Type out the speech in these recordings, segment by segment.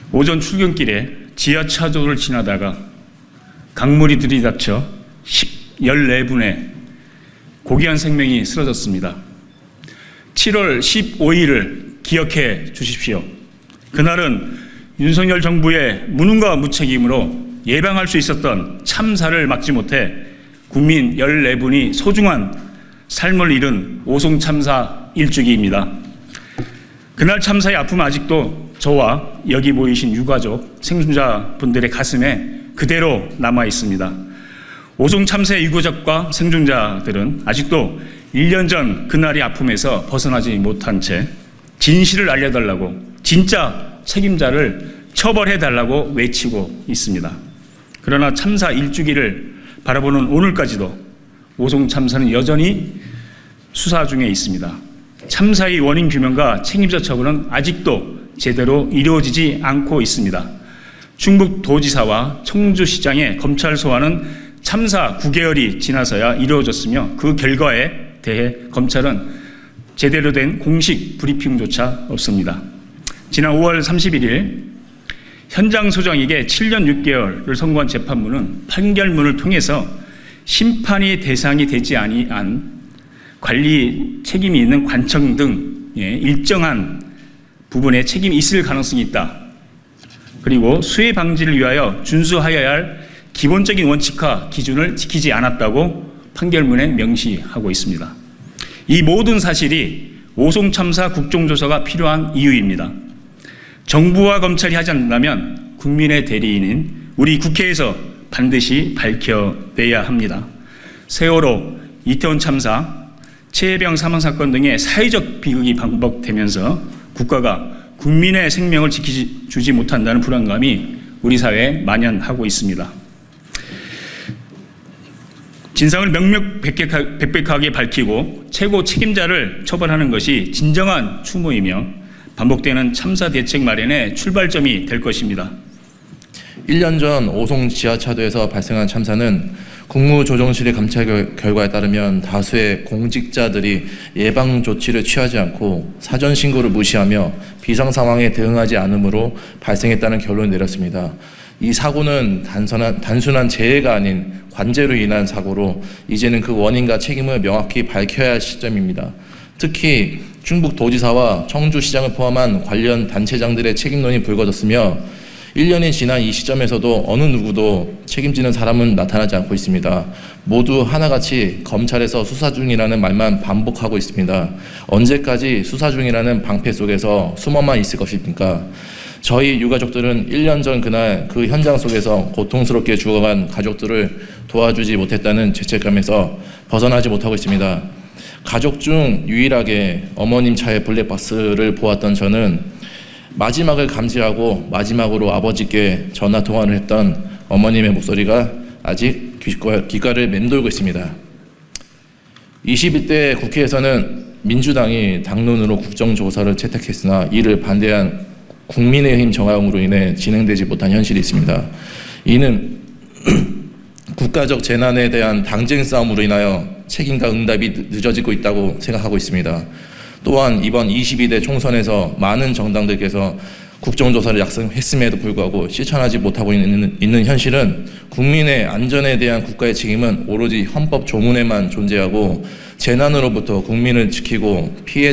오전 출근길에 지하차도를 지나다가 강물이 들이닥쳐 14분의 고귀한 생명이 쓰러졌습니다. 7월 15일을 기억해 주십시오. 그날은 윤석열 정부의 무능과 무책임으로 예방할 수 있었던 참사를 막지 못해 국민 14분이 소중한 삶을 잃은 오송 참사 일주기입니다. 그날 참사의 아픔은 아직도 저와 여기 모이신 유가족, 생존자분들의 가슴에 그대로 남아 있습니다. 오송 참사의 유가족과 생존자들은 아직도 1년 전 그날의 아픔에서 벗어나지 못한 채 진실을 알려달라고, 진짜 책임자를 처벌해달라고 외치고 있습니다. 그러나 참사 일주기를 바라보는 오늘까지도 오송 참사는 여전히 수사 중에 있습니다. 참사의 원인 규명과 책임자 처벌은 아직도 제대로 이루어지지 않고 있습니다. 충북도지사와 청주시장의 검찰 소환은 참사 9개월이 지나서야 이루어졌으며 그 결과에 대해 검찰은 제대로 된 공식 브리핑조차 없습니다. 지난 5월 31일 현장 소장에게 7년 6개월을 선고한 재판부는 판결문을 통해서 심판의 대상이 되지 아니한 관리 책임이 있는 관청 등 일정한 부분에 책임이 있을 가능성이 있다. 그리고 수해 방지를 위하여 준수하여야 할 기본적인 원칙과 기준을 지키지 않았다고 판결문에 명시하고 있습니다. 이 모든 사실이 오송 참사 국정조사가 필요한 이유입니다. 정부와 검찰이 하지 않는다면 국민의 대리인인 우리 국회에서 반드시 밝혀내야 합니다. 세월호, 이태원 참사, 최혜병 사망 사건 등의 사회적 비극이 반복되면서 국가가 국민의 생명을 지켜주지 못한다는 불안감이 우리 사회에 만연하고 있습니다. 진상을 명명백백하게 밝히고 최고 책임자를 처벌하는 것이 진정한 추모이며 반복되는 참사 대책 마련의 출발점이 될 것입니다. 1년 전 오송 지하차도에서 발생한 참사는 국무조정실의 감찰 결과에 따르면 다수의 공직자들이 예방 조치를 취하지 않고 사전 신고를 무시하며 비상 상황에 대응하지 않으므로 발생했다는 결론을 내렸습니다. 이 사고는 단순한 재해가 아닌 관제로 인한 사고로 이제는 그 원인과 책임을 명확히 밝혀야 할 시점입니다. 특히 충북도지사와 청주시장을 포함한 관련 단체장들의 책임론이 불거졌으며 1년이 지난 이 시점에서도 어느 누구도 책임지는 사람은 나타나지 않고 있습니다. 모두 하나같이 검찰에서 수사 중이라는 말만 반복하고 있습니다. 언제까지 수사 중이라는 방패 속에서 숨어만 있을 것입니까? 저희 유가족들은 1년 전 그날 그 현장 속에서 고통스럽게 죽어간 가족들을 도와주지 못했다는 죄책감에서 벗어나지 못하고 있습니다. 가족 중 유일하게 어머님 차의 블랙박스를 보았던 저는 마지막을 감지하고 마지막으로 아버지께 전화 통화를 했던 어머님의 목소리가 아직 귓가를 맴돌고 있습니다. 21대 국회에서는 민주당이 당론으로 국정조사를 채택했으나 이를 반대한 국민의힘 정당으로 인해 진행되지 못한 현실이 있습니다. 이는 국가적 재난에 대한 당쟁 싸움으로 인하여 책임과 응답이 늦어지고 있다고 생각하고 있습니다. 또한 이번 22대 총선에서 많은 정당들께서 국정조사를 약속했음에도 불구하고 실천하지 못하고 있는 현실은 국민의 안전에 대한 국가의 책임은 오로지 헌법 조문에만 존재하고 재난으로부터 국민을 지키고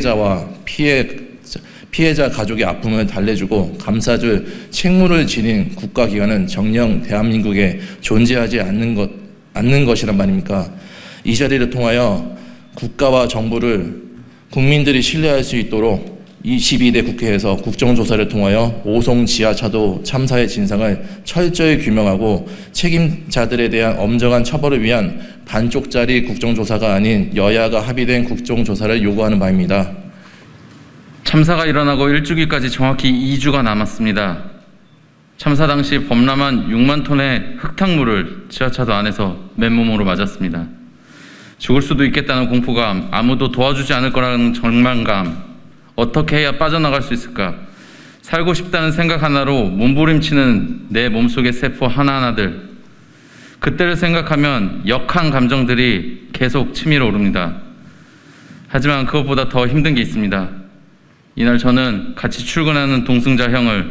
피해자 가족의 아픔을 달래주고 감싸줄 책무를 지닌 국가기관은 정녕 대한민국에 존재하지 않는 것이란 말입니까? 이 자리를 통하여 국가와 정부를 국민들이 신뢰할 수 있도록 22대 국회에서 국정조사를 통하여 오송 지하차도 참사의 진상을 철저히 규명하고 책임자들에 대한 엄정한 처벌을 위한 반쪽짜리 국정조사가 아닌 여야가 합의된 국정조사를 요구하는 바입니다. 참사가 일어나고 일주기까지 정확히 2주가 남았습니다. 참사 당시 범람한 6만 톤의 흙탕물을 지하차도 안에서 맨몸으로 맞았습니다. 죽을 수도 있겠다는 공포감, 아무도 도와주지 않을 거라는 절망감, 어떻게 해야 빠져나갈 수 있을까? 살고 싶다는 생각 하나로 몸부림치는 내 몸속의 세포 하나하나들. 그때를 생각하면 역한 감정들이 계속 치밀어 오릅니다. 하지만 그것보다 더 힘든 게 있습니다. 이날 저는 같이 출근하는 동승자 형을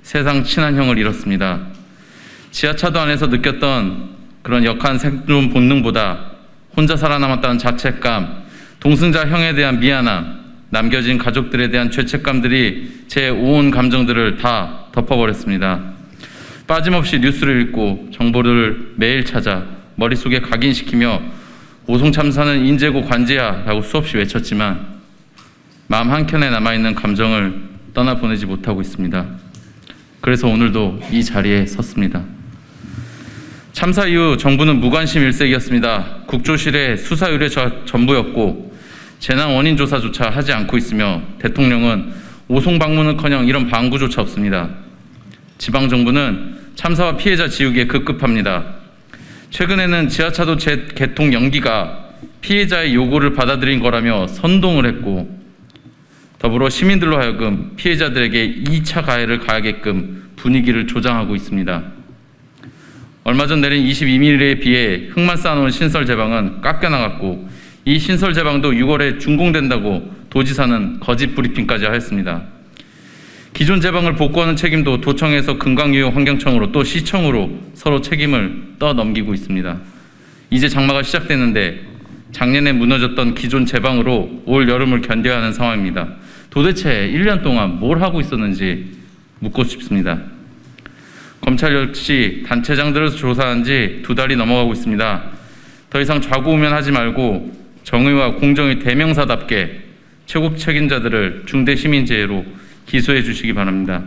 세상 친한 형을 잃었습니다. 지하차도 안에서 느꼈던 그런 역한 생존 본능보다 혼자 살아남았다는 자책감, 동승자 형에 대한 미안함, 남겨진 가족들에 대한 죄책감들이 제 온 감정들을 다 덮어버렸습니다. 빠짐없이 뉴스를 읽고 정보를 매일 찾아 머릿속에 각인시키며 오송 참사는 인재고 관제야 라고 수없이 외쳤지만 마음 한켠에 남아있는 감정을 떠나보내지 못하고 있습니다. 그래서 오늘도 이 자리에 섰습니다. 참사 이후 정부는 무관심 일색이었습니다. 국조실의 수사 의뢰 전부였고 재난 원인 조사조차 하지 않고 있으며 대통령은 오송 방문은커녕 이런 방구조차 없습니다. 지방정부는 참사와 피해자 지우기에 급급합니다. 최근에는 지하차도 재개통 연기가 피해자의 요구를 받아들인 거라며 선동을 했고 더불어 시민들로 하여금 피해자들에게 2차 가해를 가하게끔 분위기를 조장하고 있습니다. 얼마 전 내린 22mm에 비해 흙만 쌓아놓은 신설 제방은 깎여나갔고 이 신설 제방도 6월에 준공된다고 도지사는 거짓 브리핑까지 하였습니다. 기존 제방을 복구하는 책임도 도청에서 금강유휴환경청으로 또 시청으로 서로 책임을 떠넘기고 있습니다. 이제 장마가 시작됐는데 작년에 무너졌던 기존 제방으로 올 여름을 견뎌야 하는 상황입니다. 도대체 1년 동안 뭘 하고 있었는지 묻고 싶습니다. 검찰 역시 단체장들을 조사한 지 2달이 넘어가고 있습니다. 더 이상 좌고우면하지 말고 정의와 공정의 대명사답게 최고 책임자들을 중대시민재해로 기소해 주시기 바랍니다.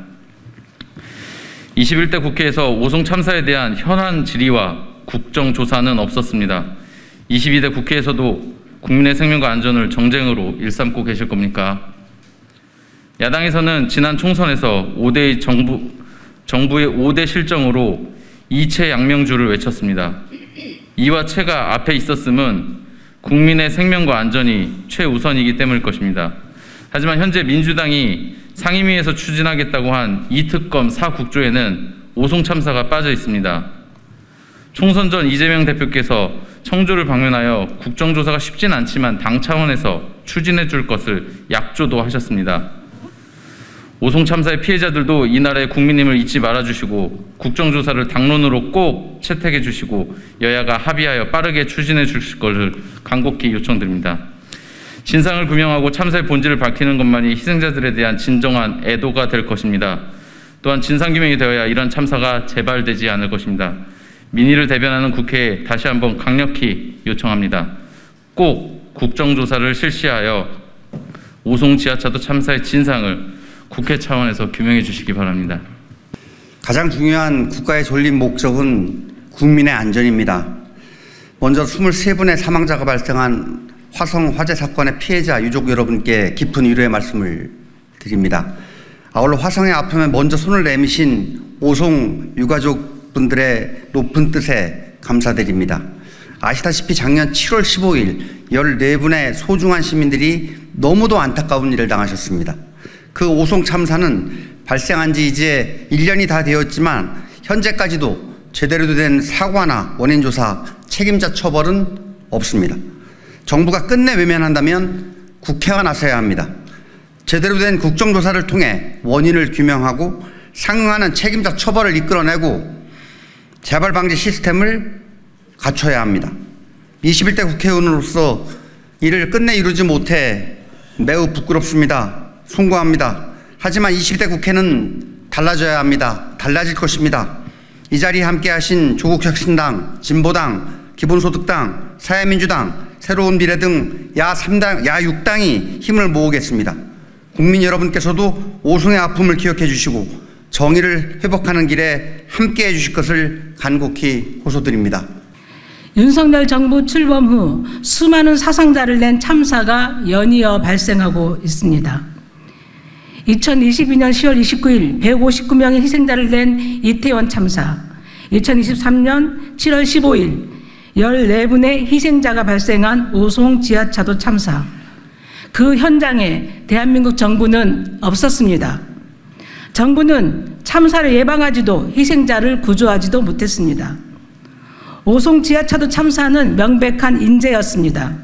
21대 국회에서 오송 참사에 대한 현안 질의와 국정조사는 없었습니다. 22대 국회에서도 국민의 생명과 안전을 정쟁으로 일삼고 계실 겁니까? 야당에서는 지난 총선에서 정부의 5대 실정으로 이채 양명주를 외쳤습니다. 이와 채가 앞에 있었음은 국민의 생명과 안전이 최우선이기 때문일 것입니다. 하지만 현재 민주당이 상임위에서 추진하겠다고 한 2특검 4국조에는 오송 참사가 빠져 있습니다. 총선 전 이재명 대표께서 청주를 방문하여 국정조사가 쉽진 않지만 당 차원에서 추진해 줄 것을 약조도 하셨습니다. 오송 참사의 피해자들도 이 나라의 국민임을 잊지 말아주시고 국정조사를 당론으로 꼭 채택해 주시고 여야가 합의하여 빠르게 추진해 주실 것을 간곡히 요청드립니다. 진상을 규명하고 참사의 본질을 밝히는 것만이 희생자들에 대한 진정한 애도가 될 것입니다. 또한 진상규명이 되어야 이런 참사가 재발되지 않을 것입니다. 민의를 대변하는 국회에 다시 한번 강력히 요청합니다. 꼭 국정조사를 실시하여 오송 지하차도 참사의 진상을 국회 차원에서 규명해 주시기 바랍니다. 가장 중요한 국가의 존립 목적은 국민의 안전입니다. 먼저 23분의 사망자가 발생한 화성 화재 사건의 피해자 유족 여러분께 깊은 위로의 말씀을 드립니다. 아울러 화성의 아픔에 먼저 손을 내미신 오송 유가족분들의 높은 뜻에 감사드립니다. 아시다시피 작년 7월 15일 14분의 소중한 시민들이 너무도 안타까운 일을 당하셨습니다. 그 오송 참사는 발생한 지 이제 1년이 다 되었지만 현재까지도 제대로 된 사과나 원인 조사, 책임자 처벌은 없습니다. 정부가 끝내 외면한다면 국회가 나서야 합니다. 제대로 된 국정조사를 통해 원인을 규명하고 상응하는 책임자 처벌을 이끌어내고 재발 방지 시스템을 갖춰야 합니다. 21대 국회의원으로서 이를 끝내 이루지 못해 매우 부끄럽습니다. 송구합니다. 하지만 20대 국회는 달라져야 합니다. 달라질 것입니다. 이 자리에 함께하신 조국혁신당, 진보당, 기본소득당, 사회민주당, 새로운 미래 등 야3당, 야6당이 힘을 모으겠습니다. 국민 여러분께서도 오송의 아픔을 기억해 주시고 정의를 회복하는 길에 함께해 주실 것을 간곡히 호소드립니다. 윤석열 정부 출범 후 수많은 사상자를 낸 참사가 연이어 발생하고 있습니다. 2022년 10월 29일 159명의 희생자를 낸 이태원 참사, 2023년 7월 15일 14분의 희생자가 발생한 오송 지하차도 참사, 그 현장에 대한민국 정부는 없었습니다. 정부는 참사를 예방하지도 희생자를 구조하지도 못했습니다. 오송 지하차도 참사는 명백한 인재였습니다.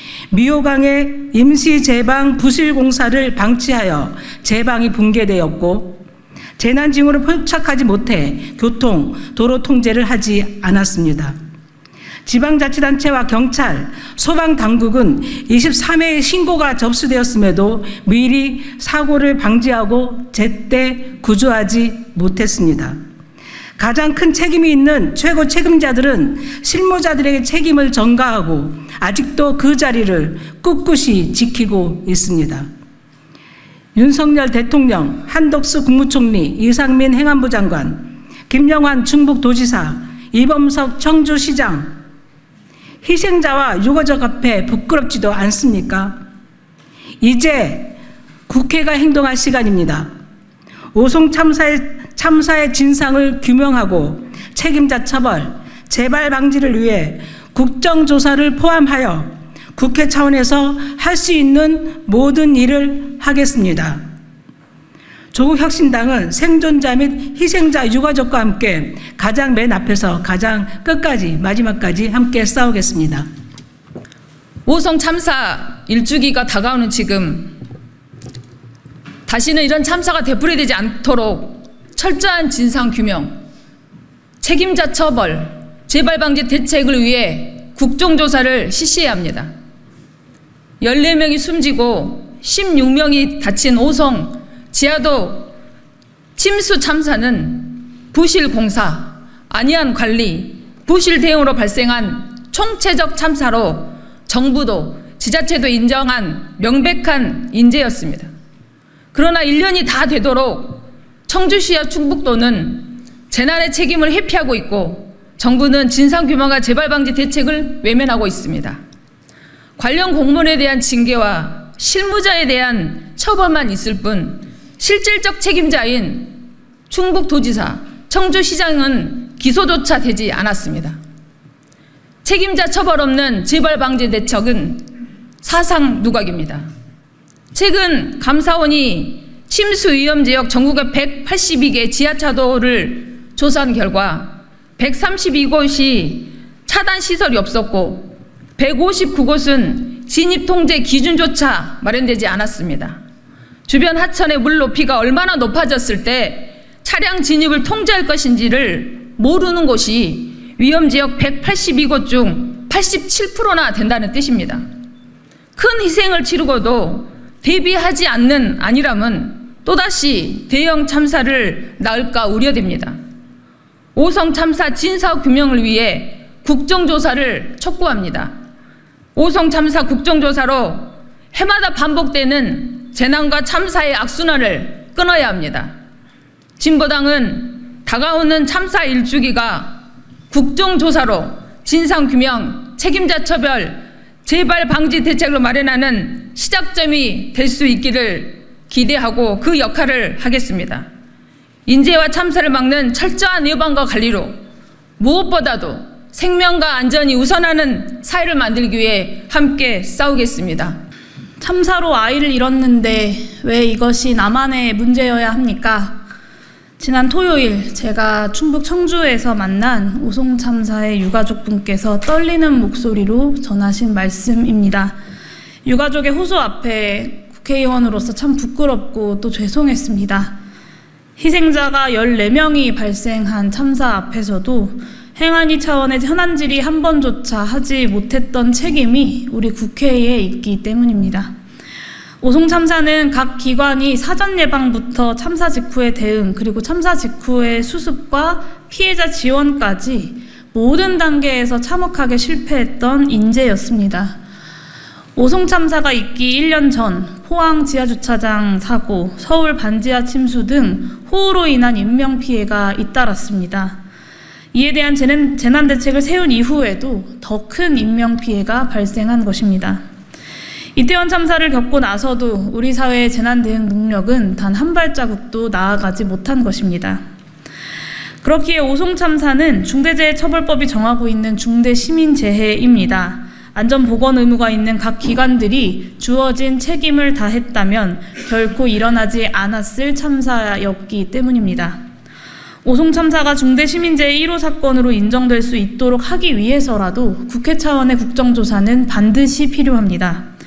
미호강의 임시 제방 부실 공사를 방치하여 제방이 붕괴되었고 재난징후를 포착하지 못해 교통, 도로 통제를 하지 않았습니다. 지방자치단체와 경찰, 소방당국은 23회의 신고가 접수되었음에도 미리 사고를 방지하고 제때 구조하지 못했습니다. 가장 큰 책임이 있는 최고 책임자들은 실무자들에게 책임을 전가하고 아직도 그 자리를 꿋꿋이 지키고 있습니다. 윤석열 대통령, 한덕수 국무총리, 이상민 행안부 장관, 김영환 충북도지사, 이범석 청주시장, 희생자와 유가족 앞에 부끄럽지도 않습니까? 이제 국회가 행동할 시간입니다. 오송 참사의 진상을 규명하고 책임자 처벌, 재발 방지를 위해 국정조사를 포함하여 국회 차원에서 할 수 있는 모든 일을 하겠습니다. 조국혁신당은 생존자 및 희생자 유가족과 함께 가장 맨 앞에서 가장 끝까지 마지막까지 함께 싸우겠습니다. 오송 참사 1주기가 다가오는 지금 다시는 이런 참사가 되풀이되지 않도록 철저한 진상규명, 책임자 처벌, 재발방지 대책을 위해 국정조사를 실시해야 합니다. 14명이 숨지고 16명이 다친 오송 지하도 침수 참사는 부실 공사, 안이한 관리, 부실 대응으로 발생한 총체적 참사로 정부도 지자체도 인정한 명백한 인재였습니다. 그러나 1년이 다 되도록 청주시와 충북도는 재난의 책임을 회피하고 있고 정부는 진상규명과 재발방지 대책을 외면하고 있습니다. 관련 공무원에 대한 징계와 실무자에 대한 처벌만 있을 뿐 실질적 책임자인 충북도지사, 청주시장은 기소조차 되지 않았습니다. 책임자 처벌 없는 재발방지 대책은 사상 누각입니다. 최근 감사원이 침수 위험 지역 전국의 182개 지하차도를 조사한 결과 132곳이 차단 시설이 없었고 159곳은 진입 통제 기준조차 마련되지 않았습니다. 주변 하천의 물 높이가 얼마나 높아졌을 때 차량 진입을 통제할 것인지를 모르는 곳이 위험지역 182곳 중 87%나 된다는 뜻입니다. 큰 희생을 치르고도 대비하지 않는 안일함은 또다시 대형 참사를 낳을까 우려됩니다. 오송 참사 진상규명을 위해 국정조사를 촉구합니다. 오송 참사 국정조사로 해마다 반복되는 재난과 참사의 악순환을 끊어야 합니다. 진보당은 다가오는 참사 1주기가 국정조사로 진상규명, 책임자 처벌, 재발 방지 대책을 마련하는 시작점이 될 수 있기를 기대하고 그 역할을 하겠습니다. 인재와 참사를 막는 철저한 예방과 관리로 무엇보다도 생명과 안전이 우선하는 사회를 만들기 위해 함께 싸우겠습니다. 참사로 아이를 잃었는데 왜 이것이 나만의 문제여야 합니까? 지난 토요일 제가 충북 청주에서 만난 오송 참사의 유가족분께서 떨리는 목소리로 전하신 말씀입니다. 유가족의 호소 앞에 국회의원으로서 참 부끄럽고 또 죄송했습니다. 희생자가 14명이 발생한 참사 앞에서도 행안위 차원의 현안질의 한 번조차 하지 못했던 책임이 우리 국회에 있기 때문입니다. 오송 참사는 각 기관이 사전 예방부터 참사 직후의 대응, 그리고 참사 직후의 수습과 피해자 지원까지 모든 단계에서 참혹하게 실패했던 인재였습니다. 오송 참사가 있기 1년 전 포항 지하주차장 사고, 서울 반지하 침수 등 호우로 인한 인명피해가 잇따랐습니다. 이에 대한 재난대책을 세운 이후에도 더 큰 인명피해가 발생한 것입니다. 이태원 참사를 겪고 나서도 우리 사회의 재난대응 능력은 단 한 발자국도 나아가지 못한 것입니다. 그렇기에 오송 참사는 중대재해처벌법이 정하고 있는 중대시민재해입니다. 안전보건 의무가 있는 각 기관들이 주어진 책임을 다했다면 결코 일어나지 않았을 참사였기 때문입니다. 오송 참사가 중대시민재해 1호 사건으로 인정될 수 있도록 하기 위해서라도 국회 차원의 국정조사는 반드시 필요합니다.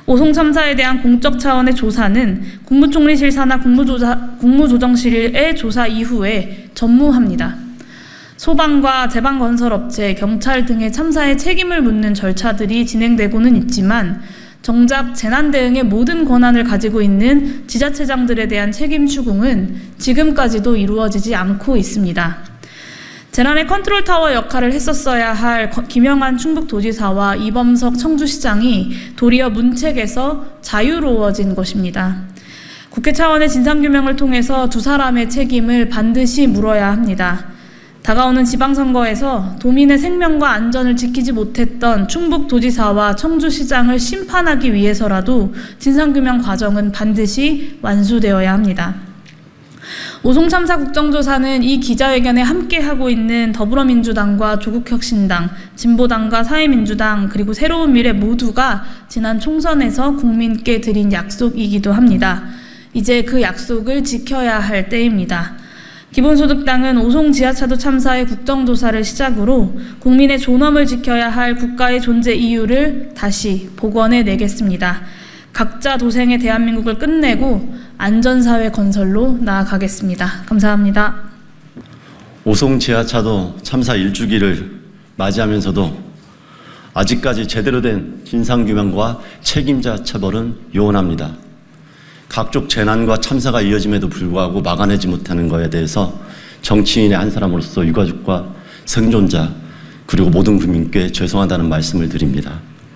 오송 참사에 대한 공적 차원의 조사는 국무총리실 산하 국무조정실의 조사 이후에 전무합니다. 소방과 제방건설업체, 경찰 등의 참사의 책임을 묻는 절차들이 진행되고는 있지만 정작 재난 대응의 모든 권한을 가지고 있는 지자체장들에 대한 책임 추궁은 지금까지도 이루어지지 않고 있습니다. 재난의 컨트롤타워 역할을 했었어야 할 김영한 충북도지사와 이범석 청주시장이 도리어 문책에서 자유로워진 것입니다. 국회 차원의 진상규명을 통해서 두 사람의 책임을 반드시 물어야 합니다. 다가오는 지방선거에서 도민의 생명과 안전을 지키지 못했던 충북도지사와 청주시장을 심판하기 위해서라도 진상규명 과정은 반드시 완수되어야 합니다. 오송 참사 국정조사는 이 기자회견에 함께하고 있는 더불어민주당과 조국혁신당, 진보당과 사회민주당 그리고 새로운 미래 모두가 지난 총선에서 국민께 드린 약속이기도 합니다. 이제 그 약속을 지켜야 할 때입니다. 기본소득당은 오송 지하차도 참사의 국정조사를 시작으로 국민의 존엄을 지켜야 할 국가의 존재 이유를 다시 복원해 내겠습니다. 각자 도생의 대한민국을 끝내고 안전사회 건설로 나아가겠습니다. 감사합니다. 오송 지하차도 참사 1주기를 맞이하면서도 아직까지 제대로 된 진상규명과 책임자 처벌은 요원합니다. 각종 재난과 참사가 이어짐에도 불구하고 막아내지 못하는 것에 대해서 정치인의 한 사람으로서 유가족과 생존자 그리고 모든 국민께 죄송하다는 말씀을 드립니다.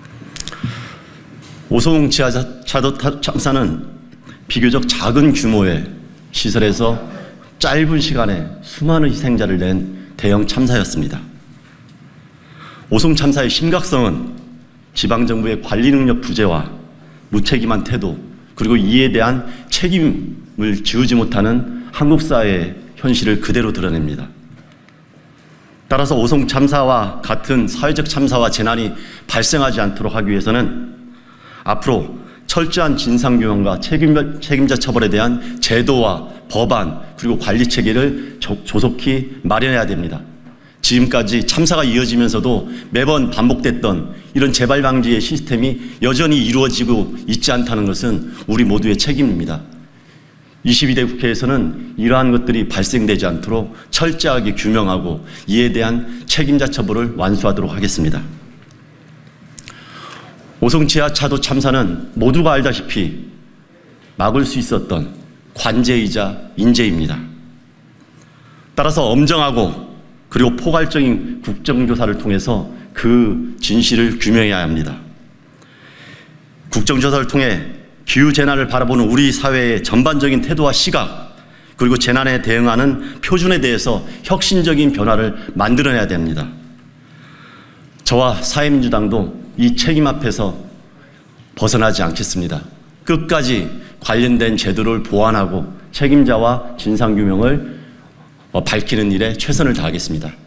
오송 지하차도 참사는 비교적 작은 규모의 시설에서 짧은 시간에 수많은 희생자를 낸 대형 참사였습니다. 오송 참사의 심각성은 지방정부의 관리 능력 부재와 무책임한 태도 그리고 이에 대한 책임을 지우지 못하는 한국 사회의 현실을 그대로 드러냅니다. 따라서 오송 참사와 같은 사회적 참사와 재난이 발생하지 않도록 하기 위해서는 앞으로 철저한 진상규명과 책임자 처벌에 대한 제도와 법안 그리고 관리 체계를 조속히 마련해야 됩니다. 지금까지 참사가 이어지면서도 매번 반복됐던 이런 재발 방지의 시스템이 여전히 이루어지고 있지 않다는 것은 우리 모두의 책임입니다. 22대 국회에서는 이러한 것들이 발생되지 않도록 철저하게 규명하고 이에 대한 책임자 처벌을 완수하도록 하겠습니다. 오송 지하차도 참사는 모두가 알다시피 막을 수 있었던 관제이자 인재입니다. 따라서 엄정하고 그리고 포괄적인 국정조사를 통해서 그 진실을 규명해야 합니다. 국정조사를 통해 기후재난을 바라보는 우리 사회의 전반적인 태도와 시각 그리고 재난에 대응하는 표준에 대해서 혁신적인 변화를 만들어내야 됩니다. 저와 사회민주당도 이 책임 앞에서 벗어나지 않겠습니다. 끝까지 관련된 제도를 보완하고 책임자와 진상규명을 밝히는 일에 최선을 다하겠습니다.